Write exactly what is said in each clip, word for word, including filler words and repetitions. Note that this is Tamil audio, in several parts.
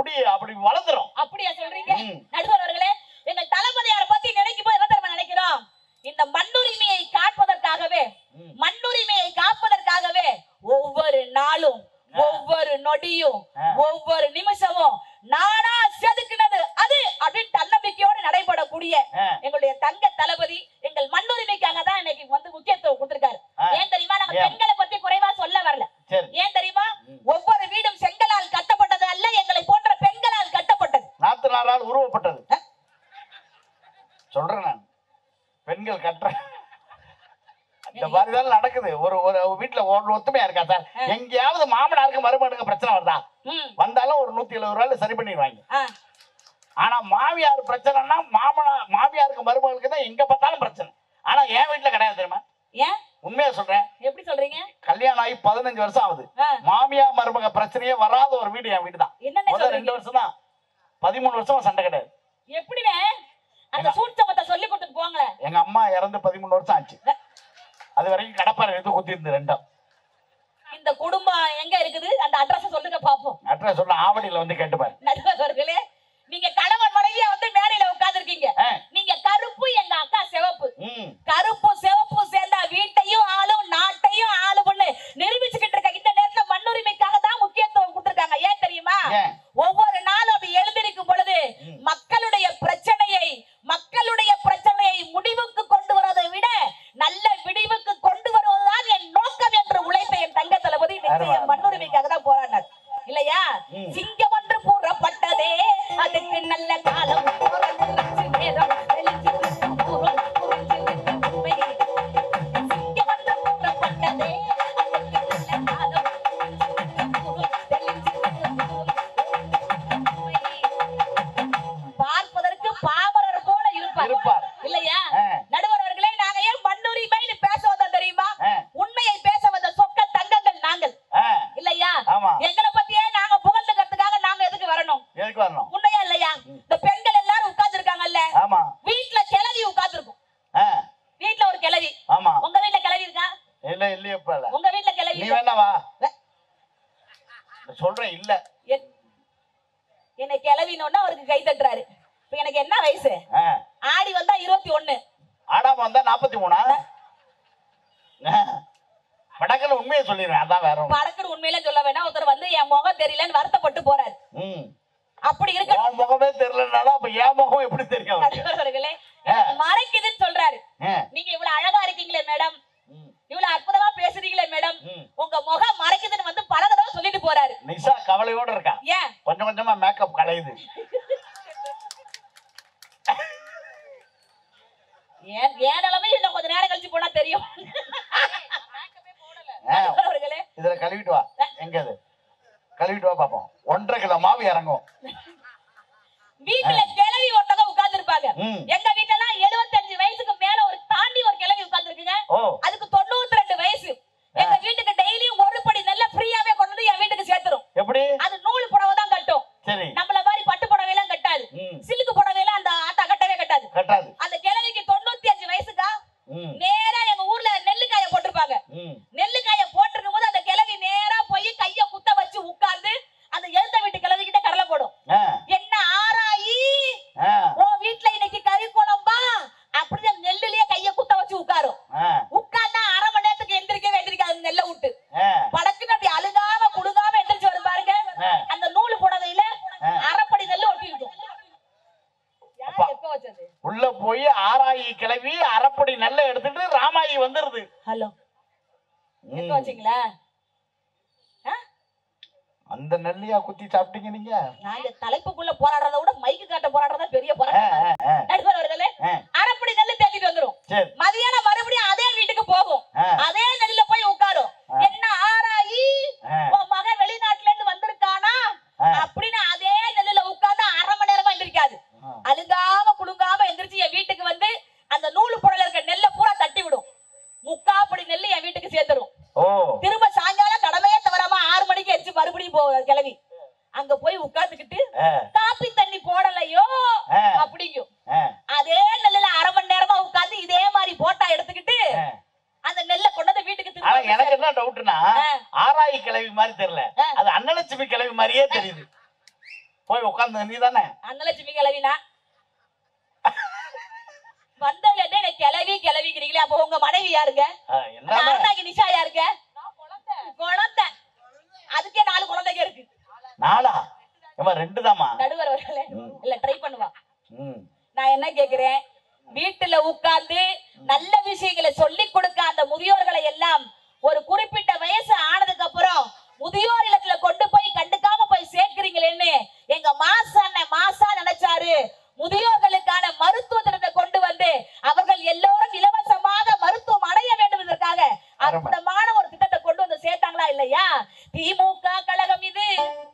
முடி அப்படி வளர்ந்துரும். அப்படியா சொல்றீங்க? நடுவர் அவர்களே, எங்கள் தளபதியாரை பத்தி நினைக்கும் போது என்ன தெரியுமா நினைக்கிறோம்? இந்த மண்ணுரிமையை காப்பதற்காகவே மண்ணுரிமையை காப்பதற்காகவே ஒவ்வொரு நாளும் ஒவ்வொரு நொடியும் ஒவ்வொரு நிமிஷமும் நானா செதுக்கினது அது அப்படின்னு தன்னம்பிக்கையோடு நடைபெறக்கூடிய எங்களுடைய தங்க தளபதி எங்கள் மண்ணுரிமைக்காக தான் இன்னைக்கு வந்து முக்கியத்துவம் கொடுத்திருக்காரு. ஏன் தெரியுமா? நம்ம பெண்களை பத்தி குறைவா சொல்ல வரல. ஏன் தெரியுமா? ஒவ்வொரு வீடும் செங்கலால் கட்டப்பட்டது அல்ல, எங்களை போன்ற பெண்களால் கட்டப்பட்டது, நாத்தனாரால் உருவப்பட்டது. சொல்றேன் நான், பெண்கள் கட்டுற இந்த மாதிரிதான் நடக்குது. ஒரு ஒரு வீட்டுல ஒரு ஒத்துமையா இருக்கா சார்? எங்கேயாவது மாமனாருக்கு மருமகனுக்கு பிரச்சனை வருதா? வந்தாலும் ஒரு நூத்தி எழுபது ரூபாயில சரி பண்ணிடுவாங்க. ஆனா மாமியார் பிரச்சனைனா மாமனா மாமியாருக்கு மருமகளுக்கு தான் எங்க பார்த்தாலும் பிரச்சனை. ஆனா என் வீட்டுல கிடையாது தெரியுமா? ஏன்? உண்மையா சொல்றேன். எப்படி சொல்றீங்க? கல்யாணம் ஆகி பதினஞ்சு வருஷம் ஆகுது, மாமியா மருமக பிரச்சனையே வராத ஒரு வீடு என் வீடு தான். முதல் ரெண்டு வருஷம் தான், பதிமூணு வருஷமா சண்டை கிடையாது. எப்படினே அந்த சூட்சமத்தை சொல்லி கொடுத்துட்டு போங்க. எங்க அம்மா இறந்து பதிமூணு வருஷம் ஆச்சு. அது வரைக்கும் கடப்பாறை எடுத்து குத்தி இருந்து ரெண்டும். இந்த குடும்பம் எங்க இருக்குது? அந்த அட்ரஸ் சொல்லுங்க பாப்போம். அட்ரஸ் சொல்ல ஆவடியில வந்து கேட்டுப்பாரு. நடுவர்களே, நீங்க கணவன் மனைவியா வந்து மேடையில உட்கார்ந்து இருக்கீங்க. நீங்க கருப்பு, எங்க அக்கா சிவப்பு. கருப்பு சிவப்பு சேர்ந்தா வீட்டையும் ஆளும் நாட்டையும் ஆளுன்னு நிரூபிச்சுக்கிட்டு இருக்க இந்த நேரத்துல மண்ணுரிமைக்காக தான் முக்கியத்துவம் கொடுத்திருக்காங்க. ஏன் தெரியுமா? ஒவ்வொரு நாளும் அப்படி எழுந்திருக்கும் பொழுது மக்களுடைய பிரச்சனையை மக்களுடைய பிரச்சனையை முடிவுக்கு கொண்டு வருவதை விட நல்ல விடிவுக்கு கொண்டு வருவதுதான் என் நோக்கம் என்று உழைத்த என் தங்க தளபதி நிச்சயம் மண்ணுரிமைக்காக தான் போராடினார் இல்லையா? சிங்கம் ஒன்று கூறப்பட்டதே, அதுக்கு நல்ல காலம் நேரம் பார்ப்பதற்கு பாமரர் போல இருப்பார் இல்லையா? நடுவர் அவர்களே, நாங்க ஏன் மண்ணுரிமைன்னு பேச வந்தோம் தெரியுமா? உண்மையை பேச வந்த சொக்க தங்கங்கள் நாங்கள் இல்லையா? எங்களை பத்தியே நாங்க புகழ்ந்துக்கிறதுக்காக நாங்க எதுக்கு வரணும்? எதுக்கு வரணும்? உண்மையா இல்லையா? இந்த பெண்கள் எல்லாரும் உட்கார்ந்து இருக்காங்கல்ல, வீட்டுல கிளவி உட்கார்ந்து இருக்கும். வீட்டுல ஒரு கிளவி. உங்க வீட்டுல கிளவி இருக்கா? இல்ல இல்லையப்பா. உங்க வீட்டுல கிளவி நீ வேணா வா சொல்றேன். இல்ல என்னை கிளவினோன்னா அவருக்கு கை தட்டுறாரு. இப்ப எனக்கு என்ன வயசு? ஆடி வந்தா இருபத்தி ஒண்ணு, ஆடாம வந்தா நாற்பத்தி மூணா? படக்குன்னு உண்மையை சொல்லிடுறேன். அதான் வேற படக்குன்னு உண்மையில சொல்ல வேணா. ஒருத்தர் வந்து என் முகம் தெரியலன்னு வருத்தப்பட்டு போறாரு. அப்படி இருக்க முகமே தெரியலனாலும் அப்ப என் முகம் எப்படி தெரியும்? மறைக்குதுன்னு சொல்றாரு. நீங்க இவ்வளவு அழகா இருக்கீங்களே மேடம், இவ்வளவு அற்புதமா பேசுறீங்களே மேடம், உங்க முகம் மறைக்குதுன்னு வந்து பல தடவை சொல்லிட்டு போறாரு. நிஷா கவலையோட இருக்கா. ஏன்? கொஞ்சம் கொஞ்சமா மேக்கப் கலையுது. ஏன் ஏன் நிலைமை இன்னும் கொஞ்ச நேரம் கழிச்சு போனா தெரியும். இதுல கழுவிட்டு வா. எங்க அது கழுவிட்டு வா பாப்போம். ஒன்றரை கிலோ மாவு இறங்கும். வீட்டுல கிளவி ஒருத்தவங்க உட்கார்ந்து இருப்பாங்க. எங்க வீட்டுல எல்லாம் எழுபத்தஞ்சு வயசுக்கு மேல ஒரு தாண்டி ஒரு கிளவி உட்கார்ந்து இருக்குங்க. அதுக்கு தொண்ணூத்தி ரெண்டு வயசு. எங்க வீட்டுக்கு டெய்லியும் ஒரு படி நல்ல ஃப்ரீயாவே கொண்டு வந்து என் வீட்டுக்கு சேர்த்துரும். எப்படி? அது நூல் புடவை தான் கட்டும். நம்மள மாதிரி பட்டு புடவை எல்லாம் கட்டாது. சில்க் புடவை எல்லாம் அந்த ஆட்டா கட்டவே கட்டாது. கட்டாது. அந்த கிளவிக்கு தொண்ணூத்தி அஞ்சு வயசுக்கா நேரா எங்க ஊர்ல நெல்லுக்காய போட்டிருப்பாங்க. நெல்லுக்காய போட்டிருக்கும் போது அந்த கிளவி நேரா போய் கைய குத்த வச்சு உட்கார்ந்து அந்த எழுத்த வீட்டு கிளவி கிட்ட கடலை போடும். என்ன ஆராயி, உன் வீட்டுல இன்னைக்கு கறி குழம்பா அப்படி நெல்லுலயே கைய குத்த வச்சு உட்காரும். உட்கார்ந்தா அரை மணி நேரத்துக்கு எந்திரிக்கவே எந்திரிக்காது. நெல்லை விட்டு படக்குன்னு அப்படி அழுகாம குடுகாம எந்திரிச்சு வரும் பாருங்க. அந்த நூலு புடவையில அரைப்படி நெல்லு ஒட்டி இருக்கும். உள்ள போய் ஆராயி கிளவி அரைப்படி நெல்லை எடுத்துட்டு ராமாயி வந்துருது. ஹலோ, எப்ப வச்சீங்களா? அந்த நெல்லியா குத்தி சாப்பிட்டீங்க நீங்க? நான் இந்த தலைப்புக்குள்ள போராடுறத விட மைக்கு காட்ட போராடுறதா பெரிய போராட்டம். நடுவர் அவர்களே, அரைப்படி நெல்லு தேடிட்டு வந்துரும். மதியானம் மறுபடியும் அதே வீட்டுக்கு போகும். அதே நெல்லுல போய் உட்காரும். என்ன ஆராயி, உன் மகன் வெளிநாட்டுல இருந்து வந்திருக்கானா அப்படின்னு அதே நெல்லுல உட்கார்ந்து அரை மணி நேரமா எந்திரிக்காது. அழுங்காம குழுங்காம எந்திரிச்சு என் வீட்டுக்கு வந்து அந்த நூலு புடல இருக்க நெல்லை பூரா தட்டி விடும். முக்காப்படி நெல்லு என் வீட்டுக்கு சேர்த்துரும். திரும்ப சாயங்காலம் கடமையே தவறாம ஆறு மணிக்கு எரிச்சு மறுபடியும் போ கிளவி அங்க போய் உட்கார்ந்துக்கிட்டு காப்பி தண்ணி போடலையோ அப்படிங்கும். அதே நெல்லுல அரை மணி நேரமா உட்கார்ந்து இதே மாதிரி போட்டா எடுத்துக்கிட்டு அந்த நெல்லை கொண்டு வீட்டுக்கு. எனக்கு என்ன டவுட்னா, ஆராயி கிளவி மாதிரி தெரியல, அது அன்னலட்சுமி கிளவி மாதிரியே தெரியுது. போய் உட்கார்ந்து நீ தானே அன்னலட்சுமி கிளவினா வந்ததுல இருந்தே எனக்கு கிளவி கிளவிக்கிறீங்களே. அப்ப உங்க மனைவி யாருங்க? அருணாகி நிஷா யாருங்க? குழந்தை. அதுக்கே நாலு குழந்தைங்க இருக்கு. நாலா? ஏமா ரெண்டு தாமா. நடுவர் வரல இல்ல ட்ரை பண்ணுவா. நான் என்ன கேக்குறேன், வீட்டுல உட்கார்ந்து நல்ல விஷயங்களை சொல்லி கொடுக்க அந்த முதியோர்களை எல்லாம் ஒரு குறிப்பிட்ட வயசு ஆனதுக்கு அப்புறம் முதியோர் இல்லத்துல கொண்டு போய் கண்டுக்காம போய் சேர்க்கிறீங்களேன்னு எங்க மாசா மாசா நினைச்சாரு. முதியோர்களுக்கான மருத்துவ திட்டத்தை கொண்டு வந்து அவர்கள் எல்லோரும் இலவசமாக மருத்துவம் அடைய வேண்டும் என்பதற்காக அற்புதமான ஒரு திட்டத்தை கொண்டு வந்து சேர்த்தாங்களா இல்லையா? திமுக கழகம் இது,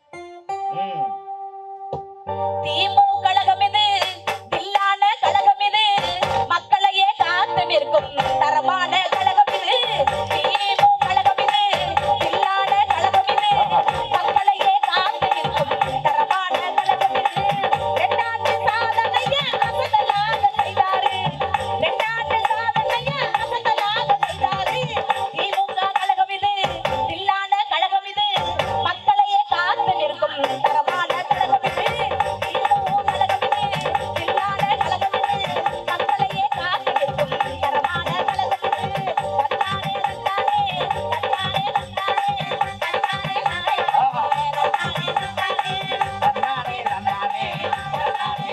திமுக கழகம் இது, தில்லான கழகம் இது, மக்களையே காத்து நிற்கும் தரமான கழகம் இது. திமுக கழகம் இது, தில்லான கழகம் இது, மக்களையே காத்து நிற்கும் தரமான கழகம் இது. ரெண்டாண்டு சாதனைய அசத்தலாக செய்தாரு, ரெண்டாண்டு சாதனைய அசத்தலாக செய்தாரு. திமுக கழகம் இது, தில்லான கழகம் இது, மக்களையே காத்து நிற்கும் தரமான கழகம் இது. திமுக கழகம் இது, தில்லான கழகம் இது, மக்களையே காத்து நிற்கும் தரமான கழகம் இது. தன்னாரே தன்னாரே தன்னாரே தன்னாரே தன்னாரே நானே தன்னாரே தன்னாரே தன்னாரே தன்னாரே தன்னாரே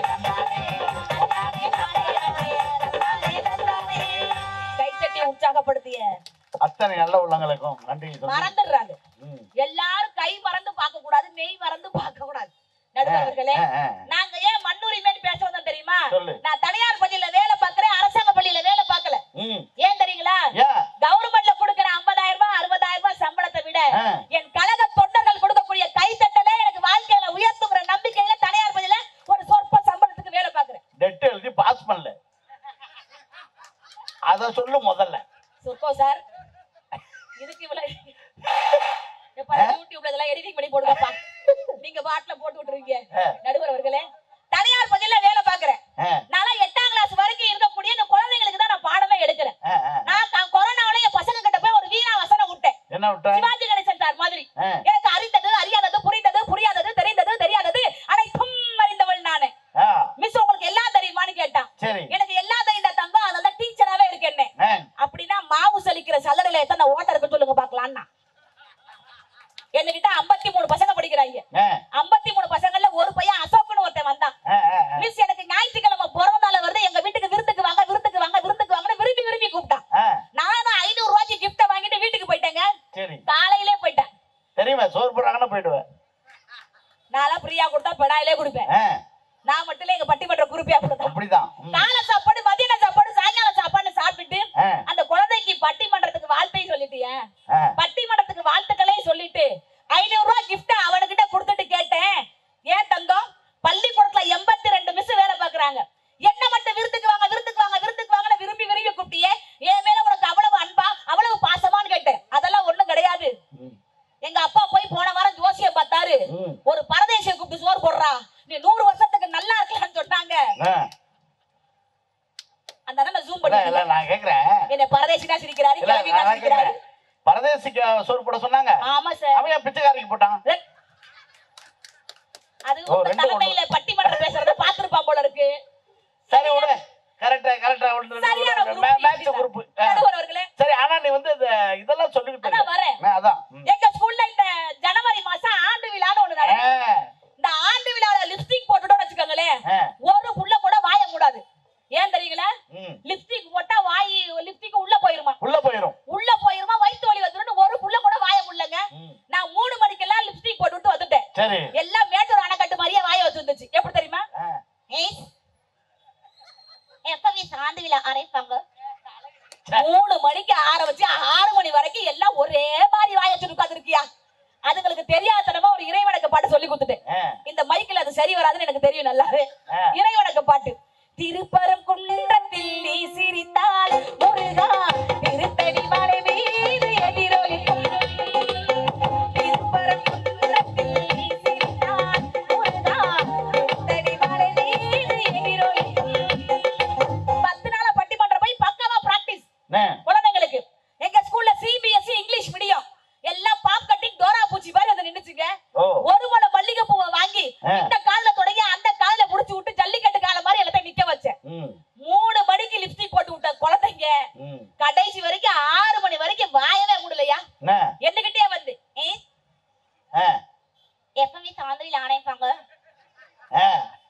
தன்னாரே கைத்தட்டி உற்சாகப்படுத்திய அத்தனை நல்ல உள்ளங்களுக்கும் நன்றி சொல்லி மறந்துடுறாங்க. எல்லாரும் கை மறந்து பார்க்க கூடாது, மெய் மறந்து பார்க்க கூடாது. நடுவர்களே, நாங்க ஏன் மண்ணுரிமைன்னு பேச வந்தோம் தெரியுமா? சொல்லு. நான் தனியார் பள்ளியில வேலை பார்க்கிறேன், அரசாங்க பள்ளியில வேலை பார்க்கல. ஏன் தெரியுங்களா? கவர்மெண்ட்ல கொடுக்கிற ஐம்பதாயிரம் ரூபாய் அறுபதாயிரம் ரூபாய் சம்பளத்தை விட என் கழக தொண்டர்கள் கொடுக்கக்கூடிய கைத்தட்டலே எனக்கு வாழ்க்கையில உயர்த்துங்கிற நம்பிக்கையில தனியார் பள்ளியில ஒரு சொற்ப சம்பளத்துக்கு வேலை பார்க்கிறேன். டெட் எழுதி பாஸ் பண்ணல, அத சொல்லு முதல்ல. சொற்கோ சார், இதுக்கு இவ்வளவு எப்ப யூடியூப்ல இதெல்லாம் எடிட்டிங் பண்ணி போடுங்கப்பா. நீங்க பாட்டுல போட்டு விட்டுருவீங்க. நடுவர் அவர்களே, தனியார் பள்ளியில வேலை பார்க்கிறேன். நான் எட்டாம் கிளாஸ் வரைக்கும் இருக்கக்கூடிய இந்த குழந்தைங்களுக்கு தான் நான் பாடமே எடுக்கிறேன். நான் கொரோனாவில என் பசங்க கிட்ட போய் ஒரு வீணா வசனம் விட்டேன். என்ன விட்ட? சிவாஜி கணேசன் சார் மாதிரி. எனக்கு அறிந்தது அறியாதது, புரிந்தது புரியாதது, தெரிந்தது தெரியாதது அனைத்தும் அறிந்தவள் நானு. மிஸ் உங்களுக்கு எல்லாம் தெரியுமான்னு கேட்டான். எனக்கு எல்லாம் தெரிந்த தங்கம், அதனால டீச்சராவே இருக்கேன். அப்படின்னா மாவு சலிக்கிற சல்லடையில எத்தனை ஓட்ட இருக்குன்னு சொல்லுங்க பாக்கலாம்னா. என்கிட்ட ஐம்பத்தி மூணு பசங்க படிக்கிறாங்க. ஐம்பத்தி மூணு பசங்கள்ல ஒரு பையன் அசோக்னு ஒருத்தன் வந்தான். மிஸ் எனக்கு ஞாயிற்றுக்கிழமை பிறந்தால வருது, எங்க வீட்டுக்கு விருந்துக்கு வாங்க விருந்துக்கு வாங்க விருந்துக்கு வாங்கன்னு விரும்பி விரும்பி கூப்பிட்டான். நானும் ஐநூறு ரூபாய்க்கு கிஃப்ட வாங்கிட்டு வீட்டுக்கு போயிட்டேங்க. காலையிலே போயிட்டேன். தெரியுமா, சோறு போடுறாங்கன்னு போயிடுவேன். நான் பிரியா கொடுத்தா பெடாயிலே குடிப்பேன். நான் மட்டும் இல்ல, எங்க பட்டிமன்ற குரூப்பியா கொடுத்தேன். அப்படிதான். காலை சாப்பாடு, மதியான சாப்பாடு, சாயங்கால சாப்பாடு சாப்பிட்டு அந்த குழந்தைக்கு பட்டிமன்றத்துக்கு வாழ்த்தை சொல்லிட்டிய, பட்டிமன்றத்துக்கு வாழ்த்துக்களே சொல்லிட்டு ஐநூறு ரூபாய் கிஃப்ட் அவனுக்கிட்ட கொடுத்துட்டு கேட்டேன், ஏன் தங்கம் பள்ளிக்கூடத்துல எண்பத்தி ரெண்டு மிஸ் வேலை பாக்குறாங்க, என்ன மட்டும் விருந்துக்கு வாங்க விருந்துக்கு வாங்க விருந்துக்கு வாங்க விரும்பி விரும்பி கூப்பிட்டியே, என் மேல உனக்கு அவ்வளவு அன்பா அவ்வளவு பாசமான்னு கேட்டேன். அதெல்லாம் ஒண்ணும் கிடையாது. எங்க அப்பா போய் போன வாரம் ஜோசியம் பார்த்தாரு, ஒரு பரதேசியை கூப்பிட்டு சோறு போடுறா, நீ நூறு வருஷத்துக்கு நல்லா இருக்கலாம்னு சொன்னாங்க. அந்த அண்ணன் ஜூம் பண்ணி நான் கேக்குறேன், என்ன பரதேசினா சிரிக்கிறாரு, கிளவினா சிரிக்கிறாரு. பரதேசிக்கு சோறு போட சொன்னாங்க. ஆமா சார். அவன் பிச்சைக்காரிக்கு போட்டான். அது உங்க தலைமையில பட்டிமன்றம் பேசுறத பாத்துருப்பான் போல இருக்கு. சரி விடு, கரெக்ட்டா கரெக்ட்டா மேட்ச் குரூப். சரி, ஆனா நீ வந்து இதெல்லாம் சொல்லிட்டு அதான் வரேன். அதான் எங்க ஸ்கூல்ல இந்த ஜனவரி மாசம் ஆண்டு விழான்னு ஒண்ணு நடக்குது. இந்த ஆண்டு விழால லிப்ஸ்டிக் போட்டுட்டோம்னு வச்சுக்கோங்களேன், ஒரு புள்ள கூட வாய மூடாது. ஏன் தெரியுங்களா? லிப்ஸ்டிக் போட்டா வாய் லிப்ஸ்டிக் உள்ள போயிருமா, உள்ள போயிரும் உள்ள போயிருமா வயித்து வலி வந்துரும். ஒரு புள்ள கூட வாய முள்ளங்க. நான் மூணு மணிக்கெல்லாம் லிப்ஸ்டிக் போட்டுட்டு வந்துட்டேன். சரி, எல்லாம் மேட்டூர் அணைக்கட்டு மாதிரியே வாய வச்சிருந்துச்சு. எப்படி தெரியுமா? எப்பவே சாந்து விழா அரைப்பாங்க, மூணு மணிக்கு ஆரம்பிச்சு ஆறு மணி வரைக்கும் எல்லாம் ஒரே மாதிரி வாய வச்சு உட்கார்ந்துருக்கியா. அதுங்களுக்கு தெரியாதனமா ஒரு இறைவணக்க பாட்டு சொல்லி கொடுத்துட்டேன். இந்த மைக்கில் அது சரி வராதுன்னு எனக்கு தெரியும் நல்லாவே. இறைவணக்க பாட்டு. திருப்பரங்குன்றத்தில் நீ சிரித்தால் முருகா, திருத்தணி மலை மீது எதிரொலிக்கும். திருப்பரங்குன்றத்தில் நீ சிரித்தால் முருகா, திருத்தணி மலை மீது எதிரொலிக்கும். பத்து நாள பட்டிமன்றம் போய் பக்காவா பிராக்டிஸ் குழந்தைங்களுக்கு. எங்க ஸ்கூல்ல சிபிஎஸ்இ இங்கிலீஷ் மீடியம் எல்லாம் பாப் கட்டிங் டோரா பூச்சி மாதிரி வந்து நின்னுச்சுங்க. ஒரு முளை மல்லிகை பூவை வாங்கி இந்த கால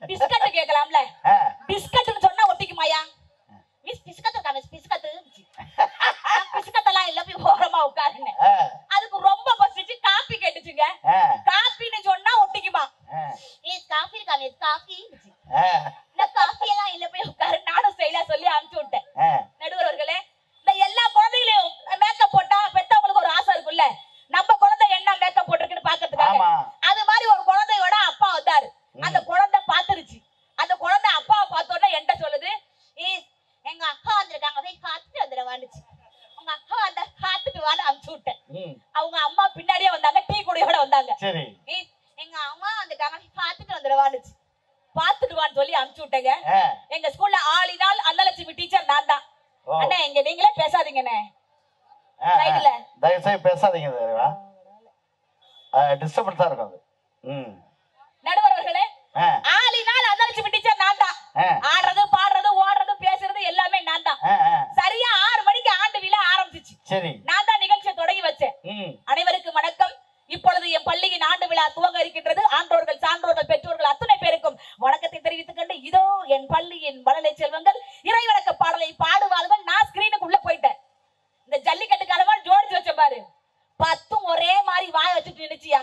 பிஸ்கட் கேட்கலாம்ல, பிஸ்கட்னு சொன்னா ஒட்டிக்குமாயா? மிஸ் பிஸ்கட் இருக்கா மிஸ் பிஸ்கட்? பிஸ்கட் எல்லாம் இல்ல, போய் ஓரமா உட்காருங்க. அதுக்கு ரொம்ப பசிச்சு காபி கேட்டுச்சுங்க. காபின்னு சொன்னா ஒட்டிக்குமா? மிஸ் காபி இருக்கா மிஸ் காபி? இந்த காபி எல்லாம் இல்ல, போய் உட்காரு. நானும் ஸ்டைலா சொல்லி அனுப்பிச்சு விட்டேன். நடுவர் அவர்களே, இந்த எல்லா குழந்தைகளையும் மேக்கப் போட்டா பெத்தவங்களுக்கு ஒரு ஆசை இருக்குல்ல, நம்ம குழந்தை என்ன மேக்கப் போட்டிருக்குன்னு பாக்கிறதுக்காக. அது மாதிரி ஒரு குழந்தையோட அப்பா வந்தாரு. அந்த குழந்தை பாத்துருச்சு. அந்த குழந்தை அப்பாவை பார்த்தோன்னா என்கிட்ட சொல்லுது, எங்க அக்கா வந்திருக்காங்க, போய் காத்துட்டு வந்துடுவான்னுச்சு. உங்க அக்கா வந்த காத்துட்டு வான்னு அனுப்பிச்சு விட்டேன். அவங்க அம்மா பின்னாடியே வந்தாங்க, டீ குடியோட வந்தாங்க. எங்க அம்மா வந்துட்டாங்க, காத்துட்டு வந்துடுவான்னுச்சு. பாத்துட்டு வான்னு சொல்லி அனுப்பிச்சு விட்டேங்க. எங்க ஸ்கூல்ல ஆளினால் அன்னலட்சுமி டீச்சர் நான் தான். அண்ணா இங்க நீங்களே பேசாதீங்கண்ணே, சைடுல தயவுசெய்து பேசாதீங்க, டிஸ்டர்பன்ஸா இருக்கும் அது. நடுவர் அவர்களே, ஆளினால் அன்னலட்சுமி டீச்சர் நான் தான். ஆடுறது பாடுறது ஓடுறது பேசுறது எல்லாமே நான் தான். சரியா ஆறு மணிக்கு ஆண்டு விழா ஆரம்பிச்சிச்சு. சரி, நான் தான் நிகழ்ச்சியை தொடங்கி வச்சேன். அனைவருக்கும் வணக்கம். இப்பொழுது என் பள்ளியின் ஆண்டு விழா துவங்க இருக்கின்றது. ஆன்றோர்கள் சான்றோர்கள் பெற்றோர்கள் அத்தனை பேருக்கும் வணக்கத்தை தெரிவித்துக் கொண்டு இதோ என் பள்ளியின் மழலை செல்வங்கள் இறைவணக்க பாடலை பாடுவார்கள். நான் ஸ்கிரீனுக்கு உள்ள போயிட்டேன். இந்த ஜல்லிக்கட்டு காலமா ஜோடிச்சு வச்ச பாரு, பத்தும் ஒரே மாதிரி வாய வச்சுட்டு நினைச்சியா?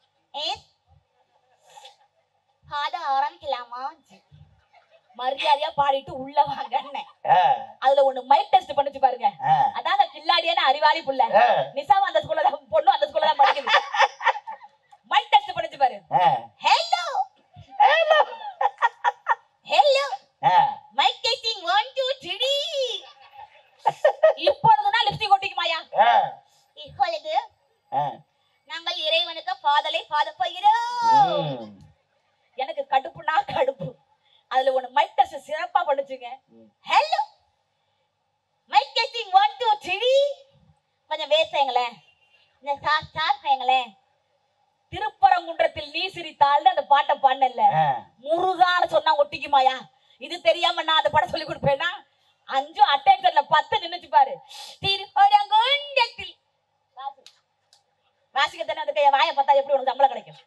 பாட ஆரம்பிக்கலாமா? மரியாதையா பாடிட்டு உள்ள வாங்க. அதுல ஒண்ணு மைக் டெஸ்ட் பண்ணிச்சு பாருங்க. அதாங்க கில்லாடியான அறிவாளி புள்ள. நிசாவும் அந்த ஸ்கூல்ல தான், பொண்ணு அந்த ஸ்கூல்ல தான் படிக்குது. மைக் டெஸ்ட் பண்ணிச்சு பாரு. Hello hello hello mike testing one two three. இப்பொழுதுதான் லிப்ஸ்டிக் ஒட்டிக்குமாயா? இப்பொழுது நாங்கள் இறைவனுக்கு பாதலை பாத போகிறோம். எனக்கு கடுப்புனா கடுப்பு. அதுல ஒண்ணு மைக் டெஸ்ட் சிறப்பா பண்ணுச்சுங்க. Hello mike testing one two three. கொஞ்சம் பேசுங்களேன், இந்த சார் சார் செய்யுங்களேன். திருப்பரங்குன்றத்தில் நீ சிரித்தாள் அந்த பாட்டை பாடல, முருகான்னு சொன்னா ஒட்டிக்குமாயா? இது தெரியாம நான் அந்த படம் சொல்லி கொடுப்பேன்னா? அஞ்சு அட்டேன்ஷன்ல பத்து நின்னுச்சு பாரு. திருப்பரங்குன்றத்தில் வாசிக்க தானே அதுக்கு வாயை பார்த்தா எப்படி உனக்கு சம்பளம் கிடைக்கும்?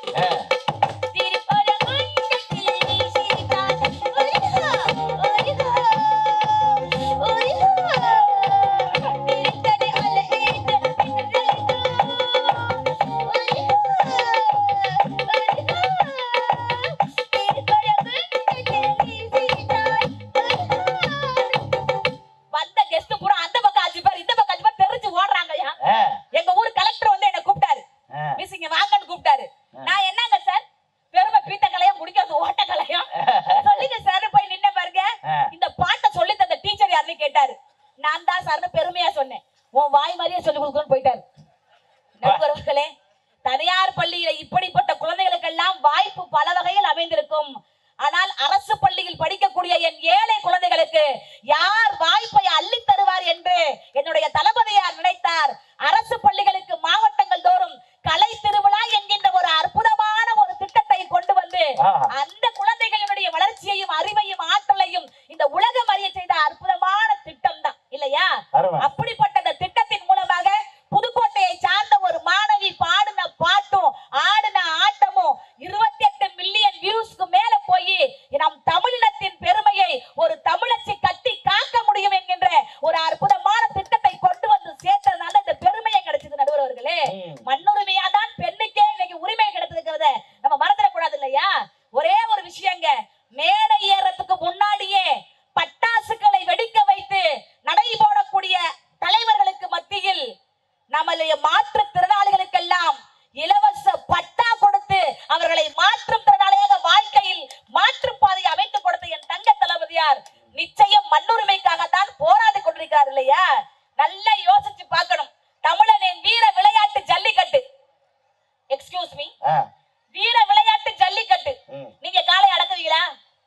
தனியார் பள்ளியில இப்படிப்பட்ட குழந்தைகளுக்கெல்லாம் வாய்ப்பு பல வகையில் அமைந்திருக்கும். ஆனால் அரசு பள்ளியில் படிக்கக்கூடிய என் ஏழை குழந்தைகளுக்கு யார் வாய்ப்பை அள்ளி தருவார் என்று என்னுடைய தளபதியார் நினைத்தார். அரசு பள்ளிகளுக்கு மாவட்டங்கள் தோறும் கலை திருவிழா என்கின்ற ஒரு அற்புதமான ஒரு திட்டத்தை கொண்டு வந்து அந்த குழந்தைகளுடைய வளர்ச்சியையும் அறிவையும் ஆற்றலையும் இந்த உலகம் அறிய செய்த அற்புதமான திட்டம் தான் இல்லையா? அப்படிப்பட்ட அந்த திட்டத்தின் மூலமாக புதுக்கோட்டையை சார்ந்த ஒரு மாணவி பாடின பாட்டும் ஆடின ஆட்டமும் இருபத்தி எட்டு மில்லியன் வியூஸ்க்கு மேல போய் நம் தமிழினத்தின் பெருமையை ஒரு தமிழச்சி கட்டி காக்க முடியும் என்கின்ற ஒரு அற்புதமான திட்டத்தை கொண்டு வந்து சேர்த்ததுனால இந்த பெருமையை கிடைச்சது. நடுவர் அவர்களே, மண்ணுரிமையா தான் பெண்ணுக்கே இன்னைக்கு உரிமை கிடைத்திருக்கிறத நம்ம மறந்துடக்கூடாது இல்லையா? ஒரே ஒரு விஷயங்க, மேடை ஏறதுக்கு முன்னாடியே பட்டாசுகளை வெடிக்க வைத்து நடை போடக்கூடிய தலைவர்களுக்கு மத்தியில் நம்மளுடைய மாற்றுத்திறனாளிகளுக்கெல்லாம் இலவச பட்டா கொடுத்து அவர்களை மாற்றும் திறனாளியாக வாழ்க்கையில் மாற்றுப்பாதை அமைத்து கொடுத்த என் தங்க தளபதியார் நிச்சயம் மண்ணுரிமைக்காகத்தான் போராடி கொண்டிருக்கிறார் இல்லையா? நல்லா யோசிச்சு பார்க்கணும். தமிழனின் வீர விளையாட்டு ஜல்லிக்கட்டு, எக்ஸ்கியூஸ் மீ, வீர விளையாட்டு ஜல்லிக்கட்டு. நீங்க காளை அடக்குவீங்களா?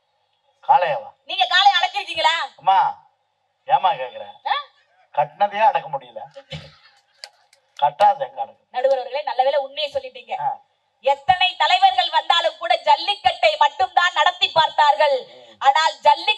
காளையவா? நீங்க காளை அடக்கிருக்கீங்களா? அம்மா ஏமா கேக்குற? கட்டினதையே அடக்க முடியல, கட்டாத எங்க அடக்கு? நடுவர் அவர்களே, நல்ல வேளை உண்மையை சொல்லிட்டீங்க. எத்தனை தலைவர்கள் வந்தாலும் கூட ஜல்லிக்கட்டை மட்டும்தான் நடத்தி பார்த்தார்கள். ஆனால் ஜல்லி